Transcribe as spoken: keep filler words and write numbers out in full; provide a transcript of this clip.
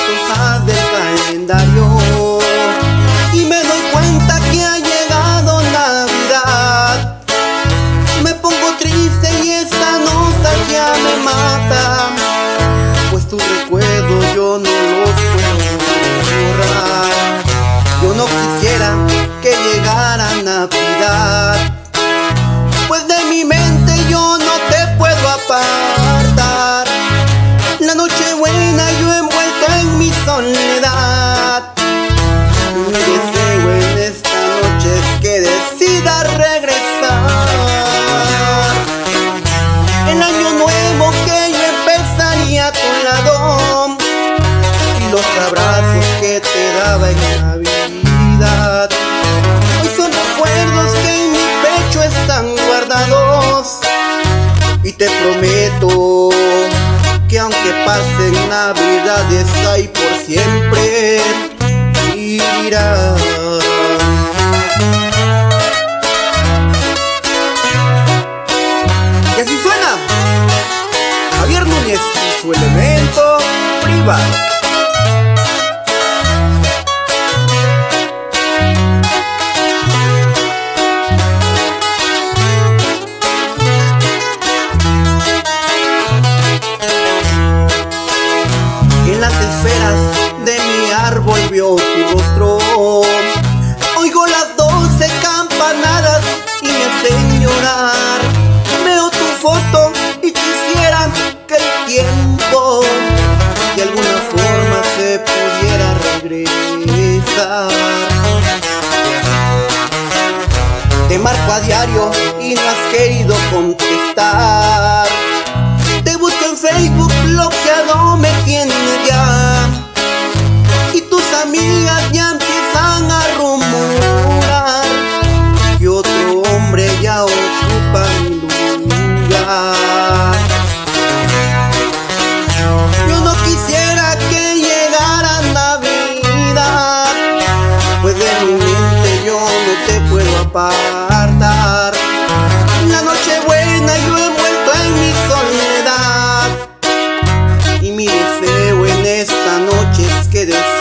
hojas del calendario y me doy cuenta que ha llegado Navidad. Me pongo triste y esta nostalgia me mata, pues tus recuerdos yo no los puedo borrar. Yo no quisiera que llegara Navidad, pues de mi mente yo no te puedo apartar. La noche buena yo envuelto en mi soledad. Mi deseo en esta noche es que decidas regresar. El año nuevo que yo empezaría a tu lado y los abrazos que te daba en Navidad hoy son recuerdos que en mi pecho están guardados. Y te prometo que aunque pasen navidades ahí por siempre vivirá. Y así suena Javier Núñez y su elemento privado. En las esferas de mi árbol vio tu rostro. Oigo las doce campanadas y me hacen llorar. Veo tu foto y quisiera que el tiempo de alguna forma se pudiera regresar. Te marco a diario y no has querido contestar. Te busco en Facebook, bloqueado me tienes ya. Y tus amigas ya empiezan a rumorar que otro hombre ya ocupa mi lugar. Yo no quisiera que llegara Navidad, pues de mi mente yo no te puedo apartar. La noche buena yo envuelto en mi soledad y mi deseo en esta noche es que des